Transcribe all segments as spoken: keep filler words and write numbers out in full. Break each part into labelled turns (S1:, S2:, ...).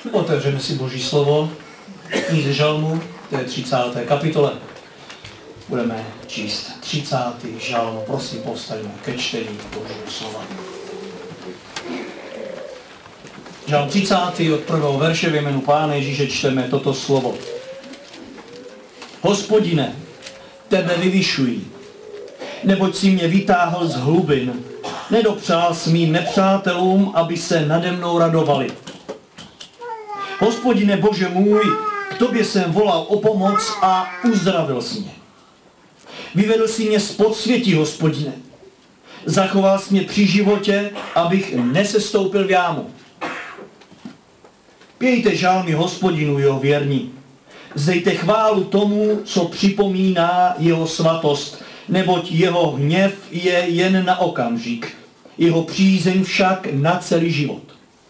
S1: Otevřeme si Boží slovo, knize Žalmu, to je třicáté kapitole. Budeme číst třicátý žalm. Prosím, povstaňme ke čtení Božího slova. Žalm třicátý od prvého verše ve jménu Pána Ježíše čteme toto slovo. Hospodine, tebe vyvyšují, neboť si mě vytáhl z hlubin. Nedopřál s mým nepřátelům, aby se nade mnou radovali. Hospodine Bože můj, k tobě jsem volal o pomoc a uzdravil jsi mě. Vyvedl jsi mě z podsvětí, Hospodine. Zachoval jsi mě při životě, abych nesestoupil v jámu. Pějte žálmy Hospodinu, jeho věrní. Vzdejte chválu tomu, co připomíná jeho svatost, neboť jeho hněv je jen na okamžik, jeho přízeň však na celý život.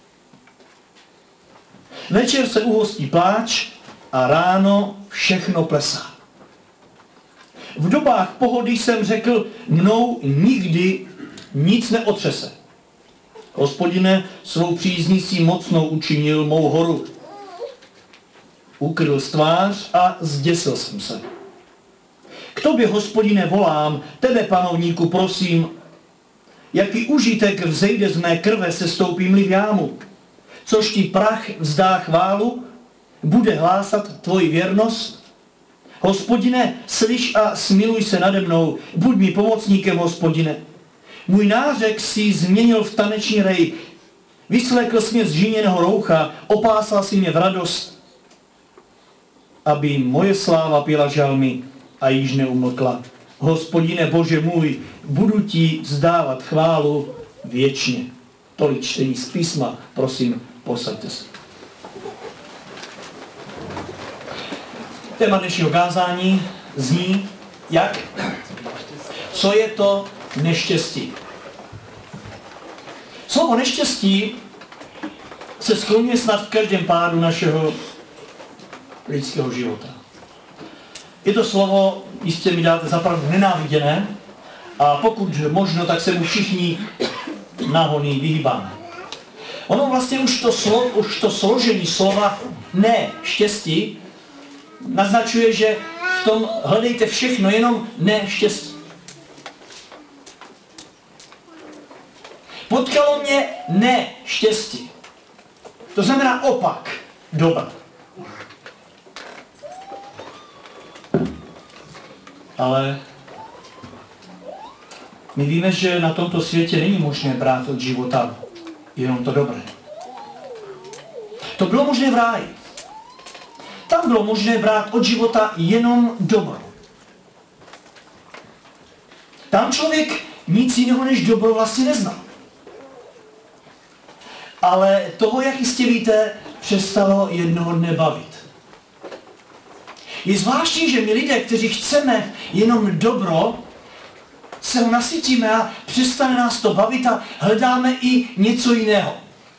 S1: Večer se uhostí pláč a ráno všechno plesá. V dobách pohody jsem řekl, mnou nikdy nic neotřese. Hospodine, svou přízní si mocnou učinil mou horu. Ukryl tvář a zděsil jsem se. K tobě, Hospodine, volám, tebe, panovníku, prosím, jaký užitek vzejde z mé krve, se stoupím-li v jámu. Což ti prach vzdá chválu, bude hlásat tvoji věrnost. Hospodine, slyš a smiluj se nade mnou, buď mi pomocníkem, Hospodine. Můj nářek si změnil v taneční rej, vyslékl jsi mě z žíněného roucha, opásal si mě v radost, aby moje sláva pěla žalmy a již neumlkla. Hospodine Bože můj, budu ti vzdávat chválu věčně. Tolik čtení z písma, prosím, posaďte se. Téma dnešního kázání zní, jak? Co je to neštěstí? Slovo neštěstí se skloňuje snad v každém pádu našeho lidského života. Je to slovo, jistě mi dáte zapravdu, nenáviděné, a pokud možno, tak se mu všichni náhodný vyhýbáme. Ono vlastně už to, slo, už to složení slova ne štěstí naznačuje, že v tom hledejte všechno, jenom ne štěstí. Potkalo mě ne štěstí. To znamená opak dobra. Ale my víme, že na tomto světě není možné brát od života jenom to dobré. To bylo možné v ráji. Tam bylo možné brát od života jenom dobro. Tam člověk nic jiného než dobro vlastně neznal. Ale toho, jak jistě víte, přestalo jednoho dne bavit. Je zvláštní, že my lidé, kteří chceme jenom dobro, se ho nasytíme a přestane nás to bavit a hledáme i něco jiného.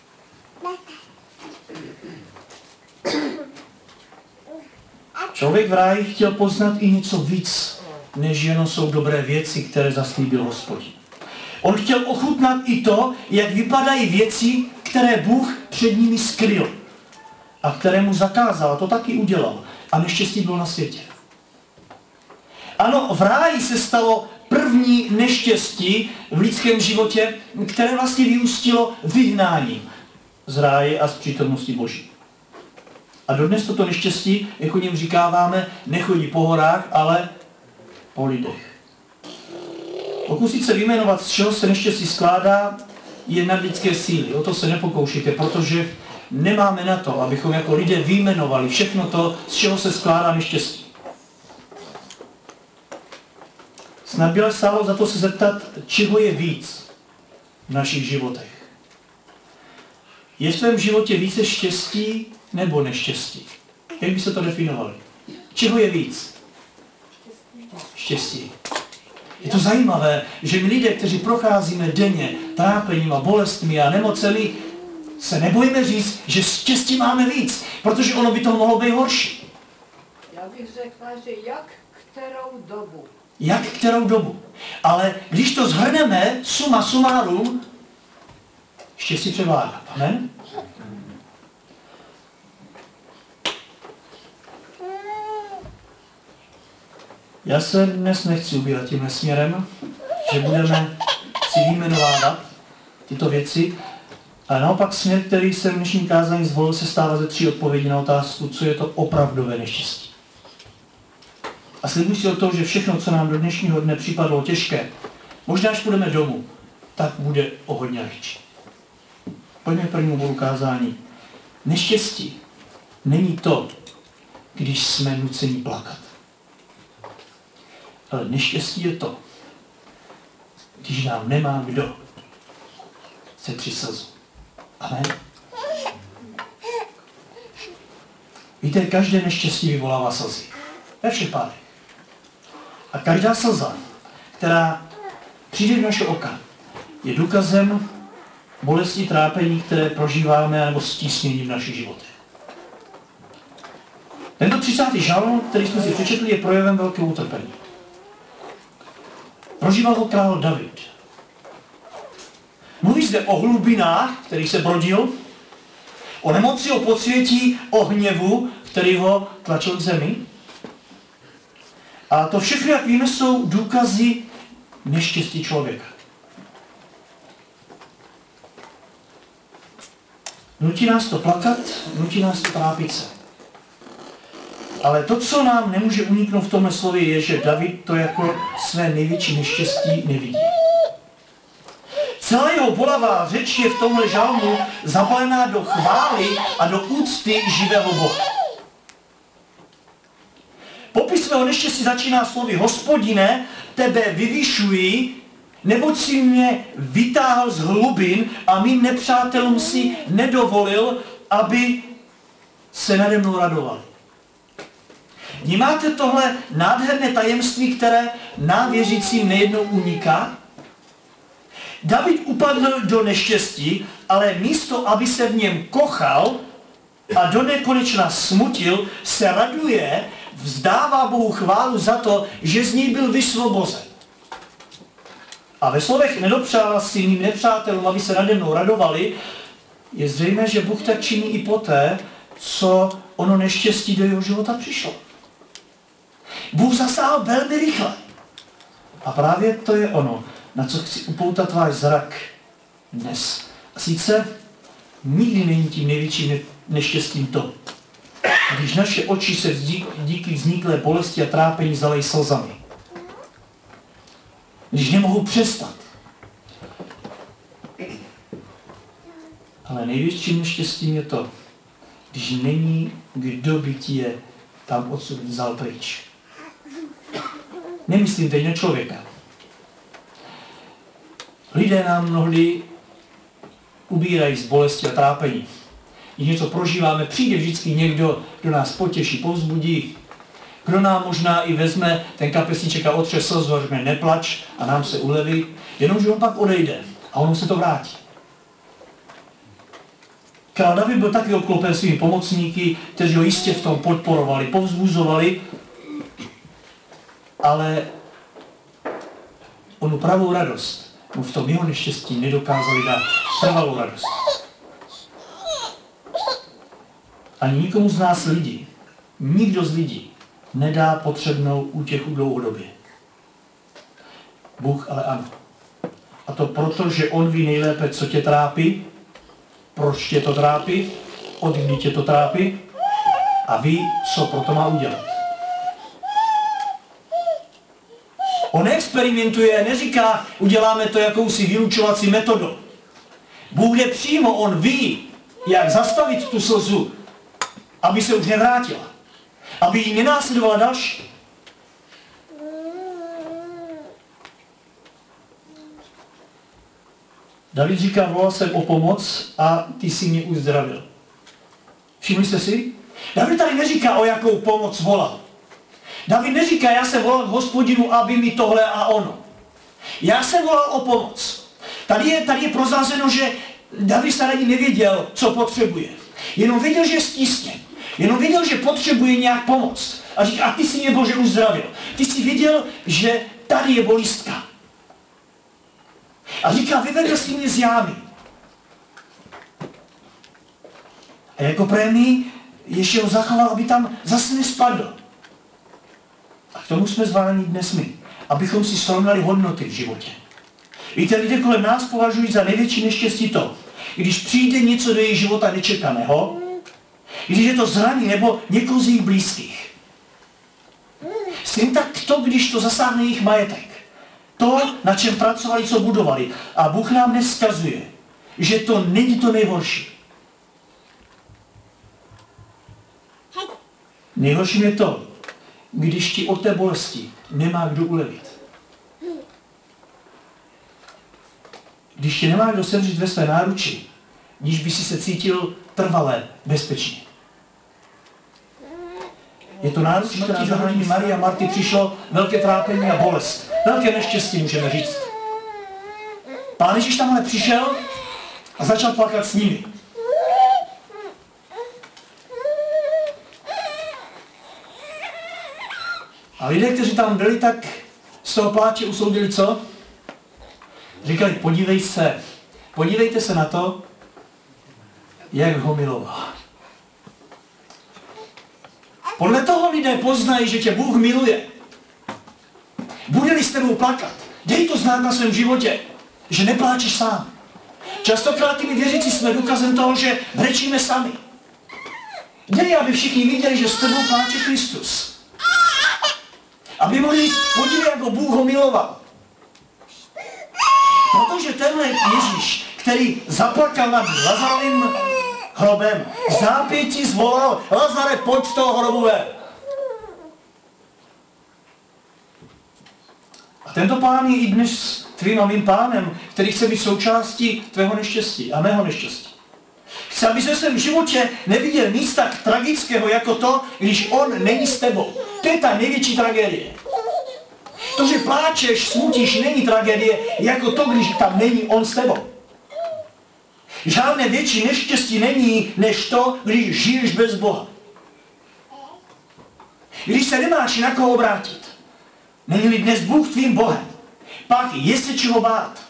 S1: Člověk v ráji chtěl poznat i něco víc, než jenom jsou dobré věci, které zaslíbil Hospodin. On chtěl ochutnat i to, jak vypadají věci, které Bůh před nimi skryl a které mu zakázal, a to taky udělal. A neštěstí bylo na světě. Ano, v ráji se stalo první neštěstí v lidském životě, které vlastně vyústilo vyhnáním z ráje a z přítomnosti Boží. A dodnes toto neštěstí, jak o něm říkáváme, nechodí po horách, ale po lidech. Pokusit se vyjmenovat, z čeho se neštěstí skládá, je nadlidské síly. O to se nepokoušíte, protože nemáme na to, abychom jako lidé vyjmenovali všechno to, z čeho se skládá neštěstí. Snad by stálo za to se zeptat, čeho je víc v našich životech. Je v tvém životě více štěstí nebo neštěstí? Jak by se to definovali? Čeho je víc? Štěstí. Je to zajímavé, že my lidé, kteří procházíme denně trápením a bolestmi a nemocemi, se nebojíme říct, že štěstí máme víc, protože ono by to mohlo být horší.
S2: Já bych řekla, že jak kterou dobu.
S1: Jak kterou dobu. Ale když to shrneme, suma sumárum, štěstí převládá. Amen? Já se dnes nechci ubírat tímhle směrem, že budeme si vyjmenovávat tyto věci, ale naopak směr, který jsem v dnešním kázání zvolil, se stává ze tří odpovědí na otázku, co je to opravdové neštěstí. A slibuji si od toho, že všechno, co nám do dnešního dne připadlo těžké, možná až půjdeme domů, tak bude o hodně lehčí. Pojďme k prvnímu bodu kázání. Neštěstí není to, když jsme nuceni plakat. Ale neštěstí je to, když nám nemá kdo se tři slzu. Amen. Víte, každé neštěstí vyvolává slzy. Ve všech pádech. A každá slza, která přijde do našeho oka, je důkazem bolesti, trápení, které prožíváme, nebo stísnění v našich životech. Tento třicátý žalm, který jsme si přečetli, je projevem velkého utrpení. Prožíval ho král David. Mluví zde o hlubinách, který se brodil, o nemoci, o podsvětí, o hněvu, který ho tlačil k zemi. A to všechno, jak víme, jsou důkazy neštěstí člověka. Nutí nás to plakat, nutí nás to trápit se. Ale to, co nám nemůže uniknout v tomhle slově, je, že David to jako své největší neštěstí nevidí. Celá jeho bolavá řeč je v tomhle žalmu zabalená do chvály a do úcty živého Boha. Popis svého neštěstí začíná slovy: Hospodine, tebe vyvyšuji, neboť si mě vytáhl z hlubin a mým nepřátelům si nedovolil, aby se nade mnou radovali. Vnímáte tohle nádherné tajemství, které nám věřícím nejednou uniká? David upadl do neštěstí, ale místo, aby se v něm kochal a do nekonečna smutil, se raduje, vzdává Bohu chválu za to, že z něj byl vysvobozen. A ve slovech nedopřál si mým nepřátelům, aby se nade mnou radovali, je zřejmé, že Bůh tak činí i poté, co ono neštěstí do jeho života přišlo. Bůh zasáhl velmi rychle. A právě to je ono, na co chci upoutat váš zrak dnes. A sice nikdy není tím největším neštěstím to, když naše oči se díky vzniklé bolesti a trápení zalejí slzami. Když nemohou přestat. Ale největším neštěstím je to, když není, kdo by ti je tam odsud vzal pryč. Nemyslím teď na člověka. Lidé nám mnohdy ubírají z bolesti a trápení. Když něco prožíváme, přijde vždycky někdo, kdo nás potěší, povzbudí, kdo nám možná i vezme ten kapesníček a otře slzu a řekne neplač a nám se uleví, jenomže on pak odejde a ono se to vrátí. Král David byl taky obklopen svými pomocníky, kteří ho jistě v tom podporovali, povzbuzovali, ale onu pravou radost mu v tom jeho neštěstí nedokázali dát, trvalou radost. Ani nikomu z nás lidí, nikdo z lidí nedá potřebnou útěchu dlouhodobě. Bůh ale ano. A to proto, že on ví nejlépe, co tě trápí, proč tě to trápí, od kdy tě to trápí a ví, co proto má udělat. On neexperimentuje, neříká, uděláme to jakousi vylučovací metodou. Bůh jde přímo, on ví, jak zastavit tu slzu, aby se už nevrátila. Aby ji nenásledovala další. David říká, volal jsem o pomoc a ty jsi mě uzdravil. Všimli jste si? David tady neříká, o jakou pomoc volal. David neříká, já jsem volal k Hospodinu, aby mi tohle a ono. Já jsem volal o pomoc. Tady je, tady je prozrazeno, že David se ani nevěděl, co potřebuje. Jenom věděl, že je stísněn. Jenom věděl, že potřebuje nějak pomoct. A říká, a ty jsi mě, Bože, uzdravil. Ty jsi věděl, že tady je bolistka. A říká, vyvedl jsi mě z jámy. A jako prémii ještě ho zachoval, aby tam zase nespadl. A k tomu jsme zváni dnes my, abychom si srovnali hodnoty v životě. Víte, lidé kolem nás považují za největší neštěstí to, když přijde něco do jejich života nečekaného, když je to zraní nebo někoho z jejich blízkých. Stejně tak to, když to zasáhne jejich majetek. To, na čem pracovali, co budovali. A Bůh nám nevzkazuje, že to není to nejhorší. Nejhorším je to, když ti od té bolesti nemá kdo ulevit. Když tě nemá kdo sevřít ve své náruči, když by si se cítil trvalé bezpečně. Je to náručí, která zahrání Marie a Marty přišlo velké trápení a bolest. Velké neštěstí, můžeme říct. Pán Ježíš tam ale přišel a začal plakat s nimi. A lidé, kteří tam byli, tak z toho pláče usoudili co? Říkali, podívej se, podívejte se na to, jak ho miloval. Podle toho lidé poznají, že tě Bůh miluje. Bude-li s tebou plakat, dej to znát na svém životě, že nepláčeš sám. Častokrát my věřící jsme důkazem toho, že brečíme sami. Dej, aby všichni viděli, že s tebou pláče Kristus. Aby mohli říct, podívej, jak ho Bůh ho miloval. Protože tenhle Ježíš, který zaplakal nad Lazarovým hrobem, v zápětí zvolal, Lazare, pojď z toho hrobu ven. A tento pán je i dnes tvým a mým pánem, který chce být součástí tvého neštěstí a mého neštěstí. Chce, aby se v svém životě neviděl nic tak tragického jako to, když on není s tebou. To je ta největší tragédie. To, že pláčeš, smutíš, není tragédie jako to, když tam není on s tebou. Žádné větší neštěstí není, než to, když žiješ bez Boha. Když se nemáš na koho obrátit, není-li dnes Bůh tvým Bohem, pak je se čeho bát.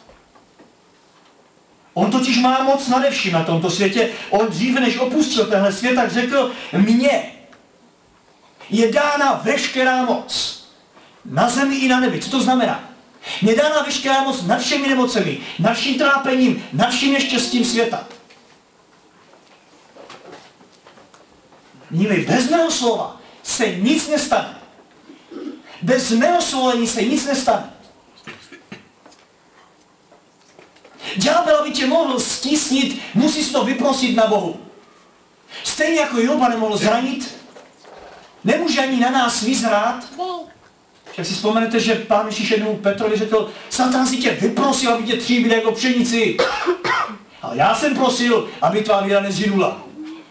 S1: On totiž má moc nade vším na tomto světě. On dříve, než opustil tenhle svět, tak řekl, mně je dána veškerá moc. Na zemi i na nebi. Co to znamená? Mně dána veškerá moc nad všemi nemocemi, nad vším trápením, nad vším neštěstím světa. Níli bez mého slova se nic nestane. Bez mého svolení se nic nestane. Ďábel, aby tě mohl stísnit, musíš to vyprosit na Bohu. Stejně jako Joba nemohl zranit, nemůže ani na nás vyzrát. Jak si vzpomenete, že pán Ježíš jednou Petrovi řekl, Satan si tě vyprosil, aby tě tříbil jako pšenici. Ale já jsem prosil, aby tvá víra nezhynula.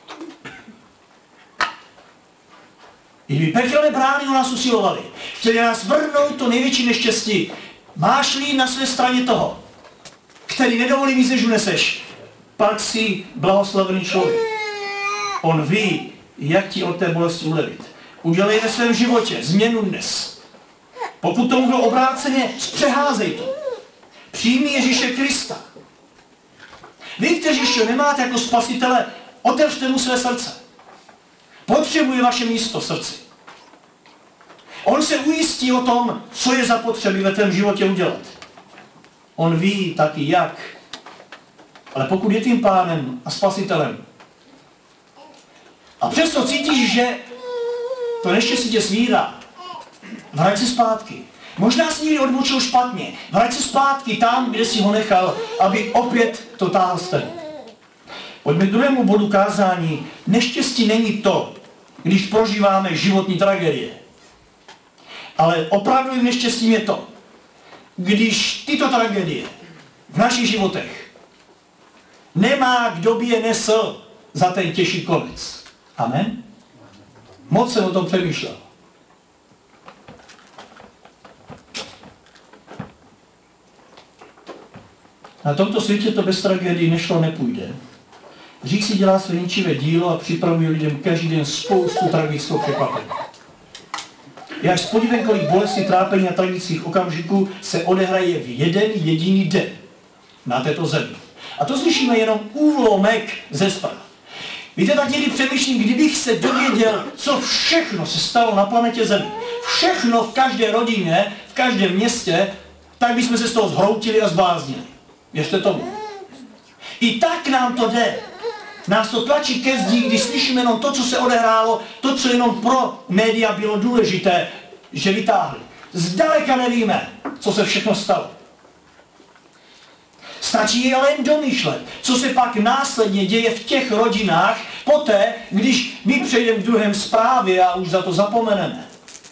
S1: I by pekelné brány o nás usilovali. Chtěli nás vrhnout to největší neštěstí. Máš-li na své straně toho, který nedovolí víc, než uneseš, pak si blahoslavený člověk. On ví, jak ti od té bolesti ulevit. Udělej ve svém životě změnu dnes. Pokud tomu bylo obráceně, zpřeházej to. Přijmi Ježíše Krista. Vy, kteří ještě nemáte jako spasitele, otevřte mu své srdce. Potřebuje vaše místo v srdci. On se ujistí o tom, co je zapotřebí ve tvém životě udělat. On ví taky jak. Ale pokud je tím pánem a spasitelem a přesto cítíš, že to neštěstí tě svírá, vrať se zpátky. Možná jsi někdy odbočil špatně. Vrať se zpátky tam, kde jsi ho nechal, aby opět to táhl s tebou. Pojďme k druhému bodu kázání. Neštěstí není to, když prožíváme životní tragédie. Ale opravdovým neštěstím je to, když tyto tragédie v našich životech nemá, kdo by je nesl za ten těžší konec. Amen? Moc jsem o tom přemýšlel. Na tomto světě to bez tragédii nešlo, nepůjde. Řík si dělá své ničivé dílo a připravuje lidem každý den spoustu tragického překvapení. Je až s podívem, kolik bolesti, trápení a tragických okamžiků se odehraje v jeden jediný den na této zemi. A to slyšíme jenom úlomek ze zpráv. Víte, tak někdy přemýšlím, kdybych se dověděl, co všechno se stalo na planetě Zemi. Všechno v každé rodině, v každém městě, tak bychom se z toho zhroutili a zbláznili. Věřte tomu. I tak nám to jde. Nás to tlačí ke zdi, když slyšíme jenom to, co se odehrálo, to, co jenom pro média bylo důležité, že vytáhli. Zdaleka nevíme, co se všechno stalo. Stačí ale jen domýšlet, co se pak následně děje v těch rodinách, poté, když my přejdeme k druhém zprávě a už za to zapomeneme.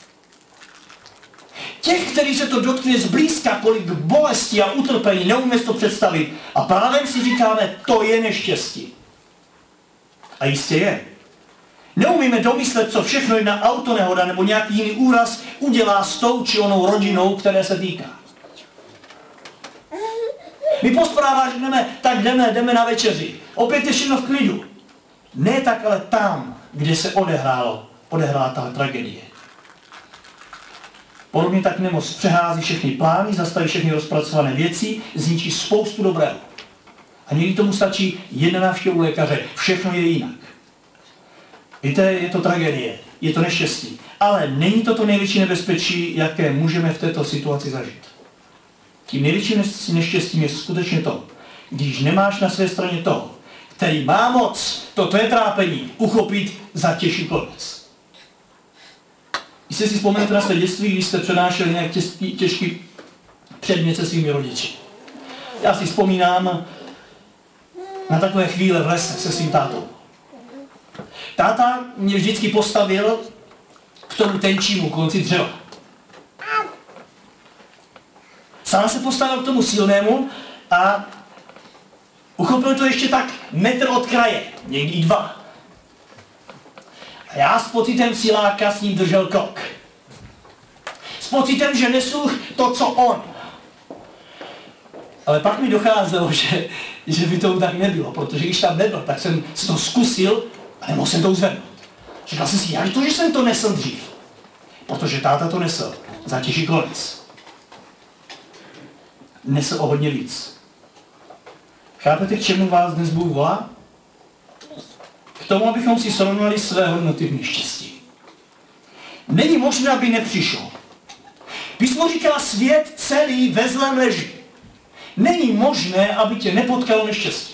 S1: Těch, kteří se to dotkne zblízka, kolik bolesti a utrpení, neumíme si to představit. A právě si říkáme, to je neštěstí. A jistě je. Neumíme domyslet, co všechno jedna autonehoda nebo nějaký jiný úraz udělá s tou či onou rodinou, které se týká. My po zprávách řekneme, tak jdeme, jdeme na večeři. Opět je všechno v klidu. Ne tak, ale tam, kde se odehrálo, odehrála ta tragédie. Podobně tak nemoc přehází všechny plány, zastaví všechny rozpracované věci, zničí spoustu dobrého. A někdy tomu stačí jedna návštěva u lékaře. Všechno je jinak. Víte, je to tragédie, je to neštěstí. Ale není to to největší nebezpečí, jaké můžeme v této situaci zažít. Tím největším neštěstím je skutečně to, když nemáš na své straně toho, který má moc to tvé trápení uchopit za těžší konec. Jestli si vzpomenete na své dětství, když jste přenášeli nějak těžký, těžký předmět se svými rodiči. Já si vzpomínám na takové chvíle v lese se svým tátou. Táta mě vždycky postavil k tomu tenčímu konci dřeva. Sám se postavil k tomu silnému a uchopil to ještě tak metr od kraje, někdy dva. A já s pocitem siláka s ním držel krok. S pocitem, že nesu to, co on. Ale pak mi docházelo, že, že by to tak nebylo, protože když tam nebyl, tak jsem si to zkusil a nemohl jsem to uzvednout. Říkal jsem si, jak to, že jsem to nesl dřív? Protože táta to nesl za těžší konec. Nesl o hodně víc. Chápete, k čemu vás dnes Bůh volá? K tomu, abychom si srovnali své hodnoty v neštěstí. Není možné, aby nepřišel. Písmo říká, svět celý ve zlém leží. Není možné, aby tě nepotkalo neštěstí.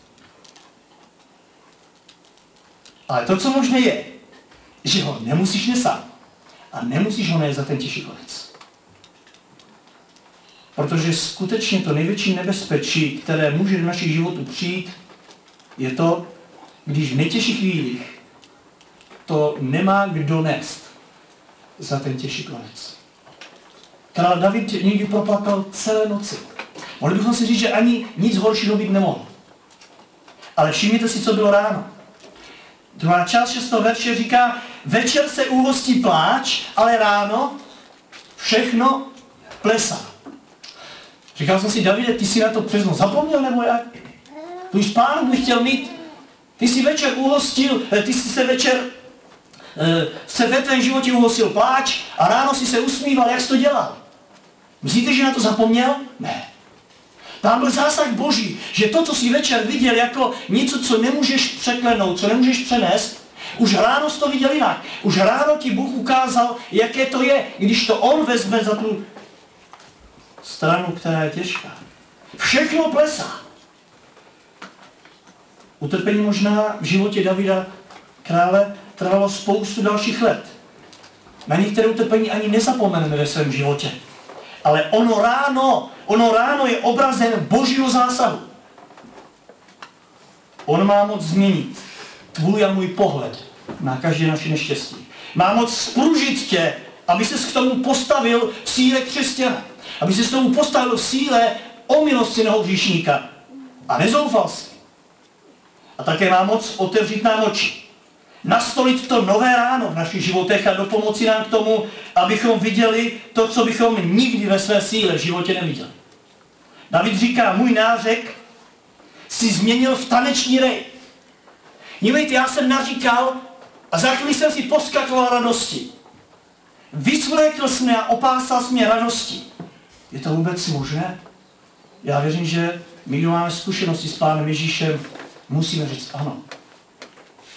S1: Ale to, co možné je, že ho nemusíš nesát a nemusíš ho nést za ten těžší konec. Protože skutečně to největší nebezpečí, které může do našich životů přijít, je to, když v nejtěžších chvílích to nemá kdo nést za ten těžší konec. Král David někdy proplakal celé noci. Mohli bychom si říct, že ani nic horšího být nemohlo. Ale všimněte si, co bylo ráno. Druhá část šestého verše říká, večer se uhostí pláč, ale ráno všechno plesá. Říkal jsem si, Davide, ty jsi na to přes noc zapomněl, nebo jak? Tu spánku bych chtěl mít. Ty jsi večer uhostil, ty jsi se večer se ve tvém životě uhostil pláč a ráno si se usmíval, jak jsi to dělal. Myslíte, že na to zapomněl? Ne. Tam byl zásah Boží, že to, co jsi večer viděl jako něco, co nemůžeš překlenout, co nemůžeš přenést, už ráno jsi to viděl jinak. Už ráno ti Bůh ukázal, jaké to je, když to on vezme za tu stranu, která je těžká. Všechno plesá. Utrpení možná v životě Davida krále trvalo spoustu dalších let. Na některé utrpení ani nezapomeneme ve svém životě. Ale ono ráno, ono ráno je obrazem Božího zásahu. On má moc změnit tvůj a můj pohled na každé naše neštěstí. Má moc spružit tě, aby ses k tomu postavil v síle křesťana. Aby ses k tomu postavil v síle omilostněného hříšníka. A nezoufal si. A také má moc otevřít nám oči. Nastolit to nové ráno v našich životech a dopomoci nám k tomu, abychom viděli to, co bychom nikdy ve své síle v životě neviděli. David říká, můj nářek si změnil v taneční rej. Dívejte, já jsem naříkal a za chvíli jsem si poskakoval radosti. Vysvlékl jsi mě a opásal jsi mě radostí. Je to vůbec možné? Já věřím, že my, kdo máme zkušenosti s Pánem Ježíšem, musíme říct ano.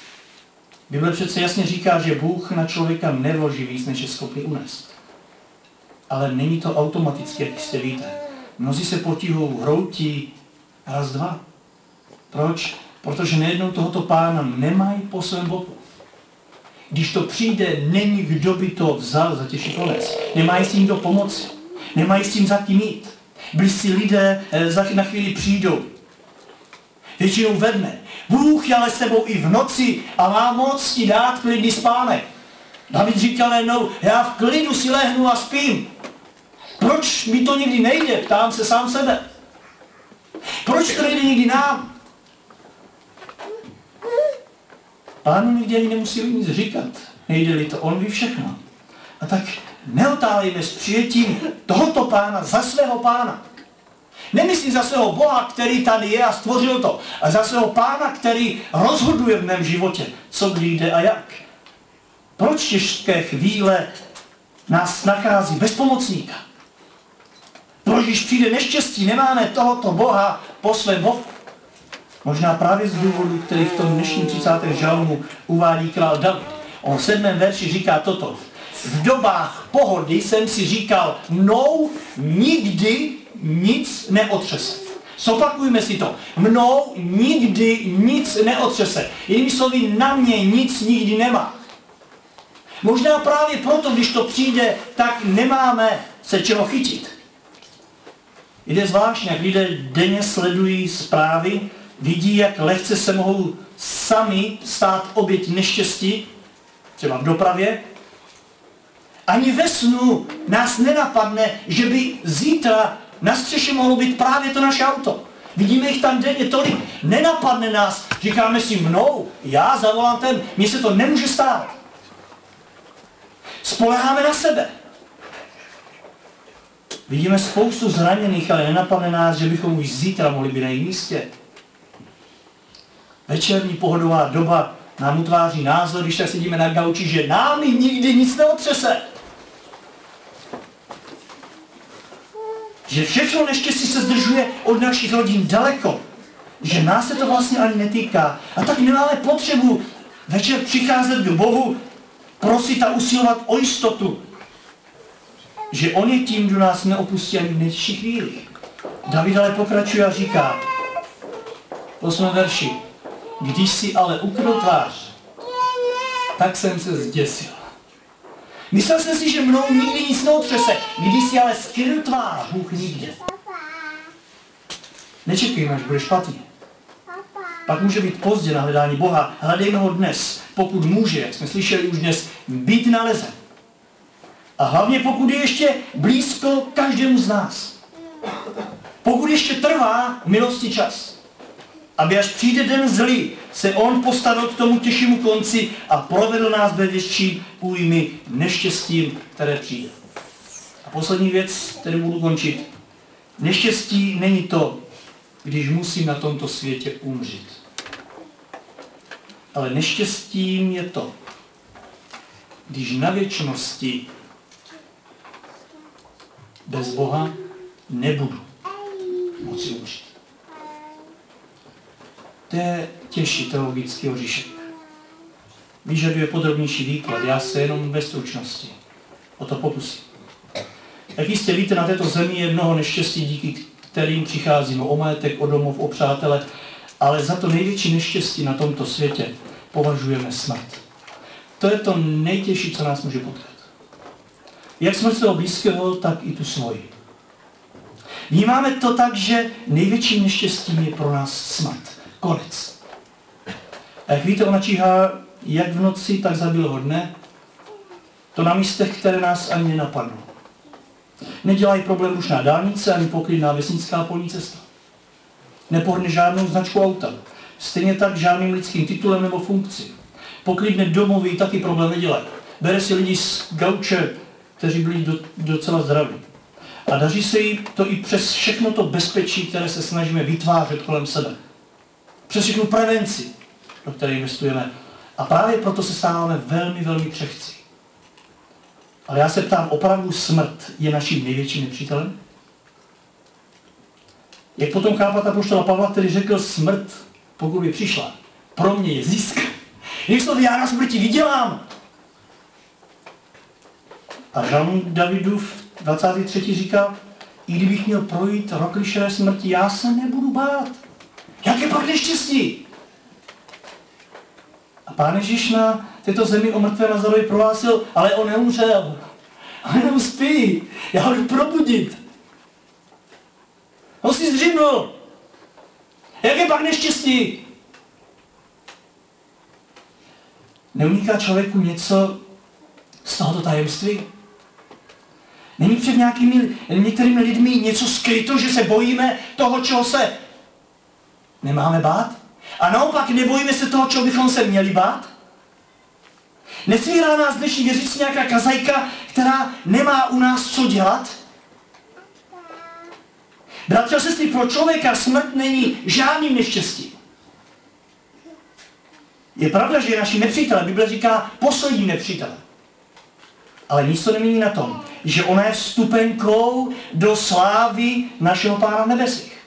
S1: Bible přece jasně říká, že Bůh na člověka nevloží víc, než je schopný unést. Ale není to automaticky, jak jistě víte. Mnozí se potíhou hroutí raz, dva. Proč? Protože nejednou tohoto pána nemají po svém boku. Když to přijde, není kdo by to vzal za těžší konec. Nemají s tím kdo pomoci. Nemají s tím za tím jít. Blízcí lidé za na chvíli přijdou. Většinou ve dne. Bůh je ale s tebou i v noci a má moc ti dát klidný spánek. David říkal jednou, já v klidu si lehnu a spím. Proč mi to nikdy nejde? Ptám se sám sebe. Proč to nejde nikdy nám? Pánu nikdy ani nemusí nic říkat. Nejde-li to, on ví všechno. A tak neotálejme s přijetím tohoto pána za svého pána. Nemyslím za svého Boha, který tady je a stvořil to, ale za svého pána, který rozhoduje v mém životě, co kdy jde a jak. Proč těžké chvíle nás nachází bez pomocníka? Proč, když přijde neštěstí, nemáme tohoto Boha po svém boku? Možná právě z důvodu, který v tom dnešním třicátém žalmu uvádí král David. On v sedmém verši říká toto. V dobách pohody jsem si říkal, mnou nikdy nic neotřese. Zopakujme si to. Mnou nikdy nic neotřese. Jinými slovy, na mě nic nikdy nemá. Možná právě proto, když to přijde, tak nemáme se čeho chytit. Jde zvláštně, jak lidé denně sledují zprávy, vidí, jak lehce se mohou sami stát oběť neštěstí, třeba v dopravě. Ani ve snu nás nenapadne, že by zítra na střeše mohlo být právě to naše auto. Vidíme jich tam denně tolik, nenapadne nás, říkáme si mnou, já za volantem, mně se to nemůže stát. Spoléháme na sebe. Vidíme spoustu zraněných, ale nenapadne nás, že bychom už zítra mohli být na jejím místě. Večerní pohodová doba nám utváří názor, když tak sedíme na gauči, že námi nikdy nic neotřese. Že všechno neštěstí se zdržuje od našich rodin daleko. Že nás se to vlastně ani netýká. A tak nemáme potřebu večer přicházet k Bohu, prosit a usilovat o jistotu. Že on je tím, kdo nás neopustí ani v nejtěžších chvílích. David ale pokračuje a říká v osmém verši. Když si ale ukryl tvář, tak jsem se zděsil. Myslel jsem si, že mnou nikdy nic neotřese. Když si ale skryl tvář, Bůh nikde. Nečekejme, až bude špatně. Pak může být pozdě na hledání Boha. Hledejme ho dnes, pokud může, jak jsme slyšeli už dnes, být nalezen. A hlavně pokud je ještě blízko každému z nás. Pokud ještě trvá milosti čas. Aby až přijde den zlý, se on postavil k tomu těžšímu konci a provedl nás ve větší újmy neštěstím, které přijde. A poslední věc, kterou budu končit. Neštěstí není to, když musím na tomto světě umřít. Ale neštěstím je to, když na věčnosti bez Boha nebudu moci umřít. To je těžší teologický oříšek. Vyžaduje podrobnější výklad, já se jenom ve stručnosti o to pokusím. Jak jistě víte, na této zemi je mnoho neštěstí, díky kterým přicházíme o majetek, o domov, o přátele, ale za to největší neštěstí na tomto světě považujeme smrt. To je to nejtěžší, co nás může potkat. Jak smrt svého blízkého, tak i tu svoji. Vnímáme to tak, že největším neštěstím je pro nás smrt. Konec. A jak víte, ona číhá jak v noci, tak za bílého dne. To na místech, které nás ani nenapadnou. Nedělají problém rušná dálnice, ani poklidná vesnická polní cesta. Nepohne žádnou značku auta. Stejně tak žádným lidským titulem nebo funkcí. Poklidné domovy taky problém nedělají. Bere si lidi z gauče, kteří byli do, docela zdraví. A daří se jí to i přes všechno to bezpečí, které se snažíme vytvářet kolem sebe. Přes všechnu prevenci, do které investujeme. A právě proto se stáváme velmi, velmi křehcí. Ale já se ptám, opravdu smrt je naším největším nepřítelem? Jak potom chápat apoštola Pavla, který řekl, smrt, pokud by přišla, pro mě je zisk. Jinými slovy, já na smrti vydělám. A žalm Davidův dvacátý třetí říká, i kdybych měl projít rok lišové smrti, já se nebudu bát. Jaké pak neštěstí? A Pán Ježíš na této zemi o mrtvé Lazarovi prohlásil, ale on neumřel. On jenom spí. Já ho jdu probudit. On si zdřímnul. Jaké pak neštěstí? Neuniká člověku něco z tohoto tajemství? Není před nějakými, některými lidmi něco skryto, že se bojíme toho, čeho se nemáme bát? A naopak nebojíme se toho, čeho bychom se měli bát? Nesvírá nás dnešní věřící nějaká kazajka, která nemá u nás co dělat? Bratři a sestry, pro člověka smrt není žádným neštěstím. Je pravda, že je naším nepřítelem. Bible říká posledním nepřítelem. Ale nic to nemění na tom, že ona je vstupenkou do slávy našeho Pána v nebesích.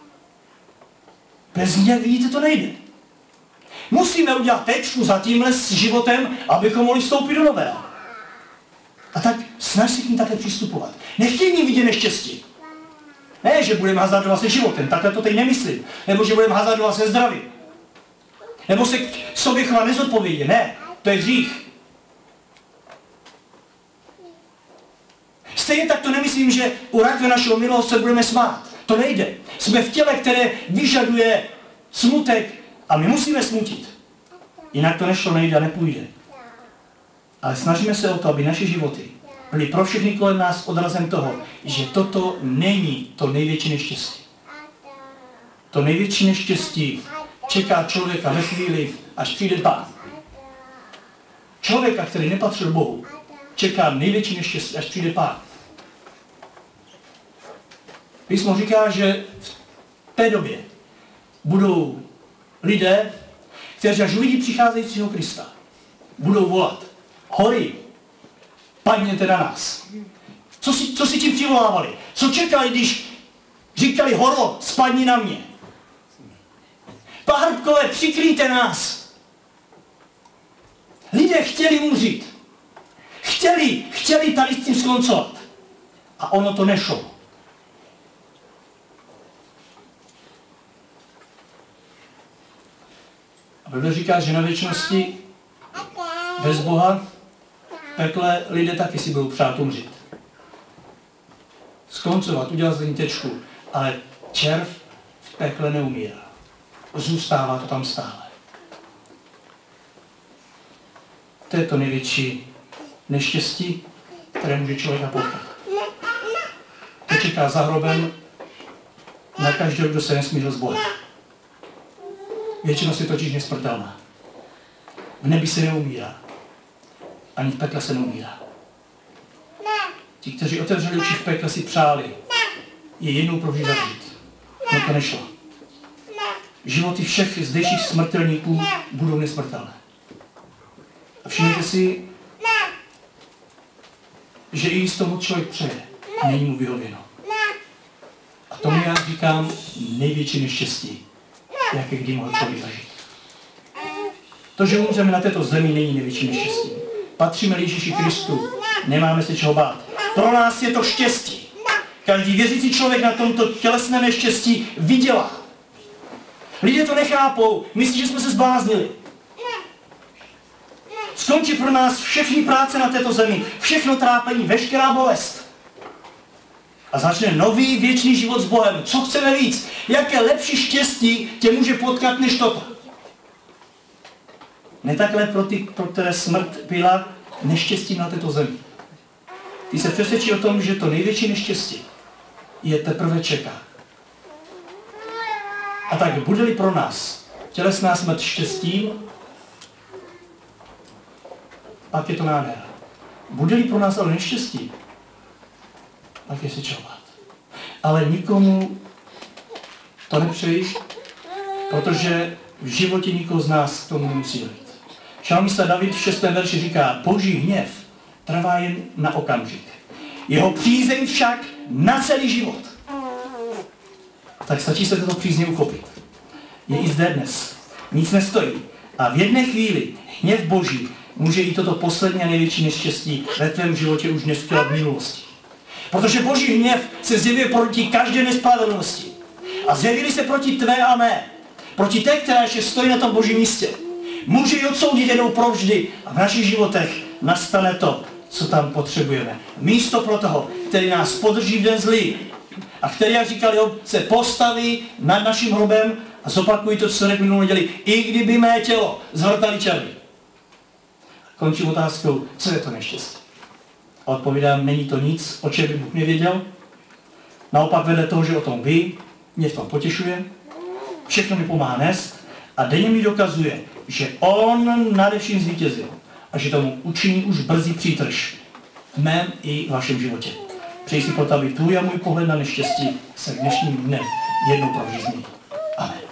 S1: Bez ní, jak vidíte, to nejde. Musíme udělat tečku za tímhle s životem, abychom mohli vstoupit do nového. A tak snaž si k ní takhle přistupovat. Nechtěj ní vidět neštěstí. Ne, že budeme hazardovat se životem, takhle to teď nemyslím. Nebo že budeme hazardovat se zdravím. Nebo se k sobě chovat nezodpovědně. Ne, to je hřích. Stejně tak to nemyslím, že u rakve našeho milost se budeme smát. To nejde. Jsme v těle, které vyžaduje smutek a my musíme smutit. Jinak to nešlo, nejde a nepůjde. Ale snažíme se o to, aby naše životy byly pro všechny kolem nás odrazem toho, že toto není to největší neštěstí. To největší neštěstí čeká člověka ve chvíli, až přijde Pán. Člověka, který nepatřil Bohu, čeká největší neštěstí, až přijde Pán. Písmo říká, že v té době budou lidé, kteří až uvidí přicházejícího Krista, budou volat: hory, padněte na nás. Co si, co si tím přivolávali? Co čekali, když říkali: horo, spadni na mě. Pahrbkové, přikryjte nás. Lidé chtěli umřít. Chtěli, chtěli tady s tím skoncovat. A ono to nešlo. A Bible říká, že na věčnosti bez Boha v pekle lidé taky si budou přát umřít. Skoncovat, udělat z ní tečku, ale červ v pekle neumírá. Zůstává to tam stále. To je to největší neštěstí, které může člověka potkat. To čeká za hrobem na každého, kdo se nesmířil s Bohem. Věčnost je totiž nesmrtelná. V nebi se neumírá. Ani v pekle se neumírá. Ti, kteří otevřeli oči v pekle, si přáli je jednou provždy zavřít. No to nešlo. Životy všech zdejších smrtelníků budou nesmrtelné. A všimněte si, že i z toho člověk přeje, není mu vyhověno. A tomu já říkám největší neštěstí, jaké kdy mohl člověk zažít. To, že umřeme na této zemi, není největší neštěstí. Patříme Ježíši Kristu, nemáme se čeho bát. Pro nás je to štěstí. Každý věřící člověk na tomto tělesném neštěstí vydělá. Lidé to nechápou, myslí, že jsme se zbláznili. Skončí pro nás všechny práce na této zemi, všechno trápení, veškerá bolest. A začne nový věčný život s Bohem. Co chceme víc? Jaké lepší štěstí tě může potkat než toto? Ne takhle pro ty, pro které smrt byla neštěstím na této zemi. Ty se přesvědčí o tom, že to největší neštěstí je teprve čeká. A tak bude-li pro nás tělesná smrt štěstím, pak je to nádhera. Bude-li pro nás ale neštěstí, pak je se čeho bát. Ale nikomu to nepřeji, protože v životě nikoho z nás k tomu nemusí jít. Žalmista David v šestém verši říká: Boží hněv trvá jen na okamžik. Jeho přízeň však na celý život. Tak stačí se toto přízně uchopit. Je i zde dnes. Nic nestojí, A v jedné chvíli hněv Boží může i toto poslední a největší neštěstí ve tvém životě už neskrývat v minulosti. Protože Boží hněv se zjevuje proti každé nespravedlnosti. A zjevili se proti tvé a mé. Proti té, která ještě stojí na tom Božím místě. Může ji odsoudit jednou provždy a v našich životech nastane to, co tam potřebujeme. Místo pro toho, který nás podrží v den zlý a který, jak říkal Job, se postaví nad naším hrobem a zopakují to, co řekl minulou neděli. I kdyby mé tělo zvrtali červy. Končím otázkou, co je to neštěstí. A odpovídám, není to nic, o čem by Bůh nevěděl. Naopak vedle toho, že o tom ví, mě v tom potěšuje, všechno mi pomáhá nést a denně mi dokazuje, že on nade vším zvítězil a že tomu učiní už brzy přítrž v mém i vašem životě. Přeji si proto, aby tvůj a můj pohled na neštěstí se dnešním dnem jednou provždy změnil. Amen.